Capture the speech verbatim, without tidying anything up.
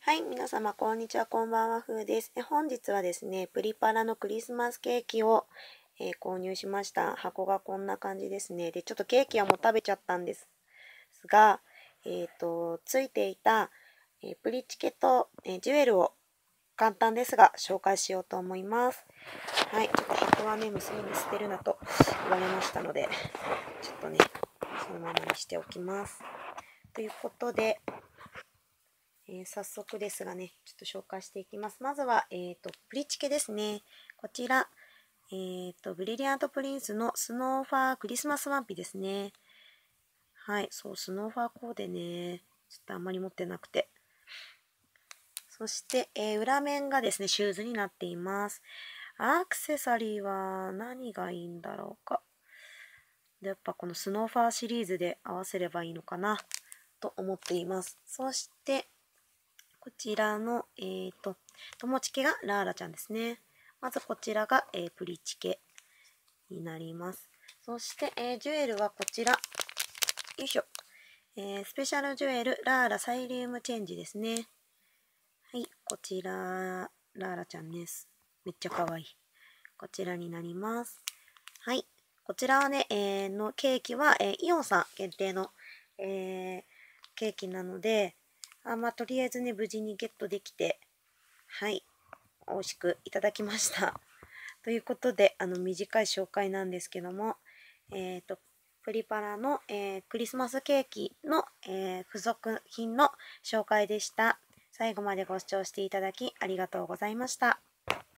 はい、皆様こんにちは、こんばんは、ふうです。え本日はですね、プリパラのクリスマスケーキを、えー購入しました。箱がこんな感じですね。で、ちょっとケーキはもう食べちゃったんですが、えっと、ついていた、えープリチケと、えージュエルを簡単ですが紹介しようと思います。はい、ちょっと箱はね、娘に捨てるなと言われましたので、ちょっとね、そのままにしておきます。ということで、えー、早速ですがね、ちょっと紹介していきます。まずは、えっと、プリチケですね。こちら、えっと、ブリリアントプリンスのスノーファークリスマスワンピですね。はい、そう、スノーファーコーデね、ちょっとあんまり持ってなくて。そして、えー、裏面がですね、シューズになっています。アクセサリーは何がいいんだろうか。でやっぱこのスノーファーシリーズで合わせればいいのかなと思っています。そして、こちらの、えーと、友チケがラーラちゃんですね。まずこちらが、えー、プリチケになります。そして、えー、ジュエルはこちら。よいしょ。えー、スペシャルジュエルラーラサイリウムチェンジですね。はい、こちら、ラーラちゃんです。めっちゃ可愛い。こちらになります。はい。こちらはね、えー、のケーキは、えー、イオンさん限定の、えー、ケーキなので、あまあ、とりあえずね、無事にゲットできて、はい、美味しくいただきました。ということで、あの、短い紹介なんですけども、えっと、プリパラの、えークリスマスケーキの、えー付属品の紹介でした。最後までご視聴していただきありがとうございました。